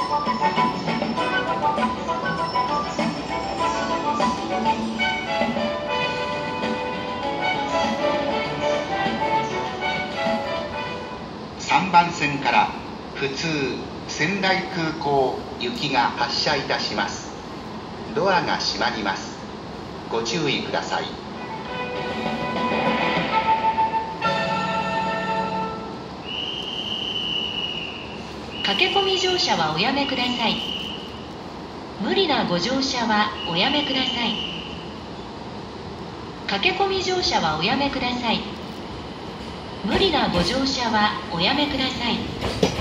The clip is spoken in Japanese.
3番線から普通仙台空港行きが発車いたします。ドアが閉まります。ご注意ください。 駆け込み乗車はおやめください。無理なご乗車はおやめください。駆け込み乗車はおやめください。無理なご乗車はおやめください。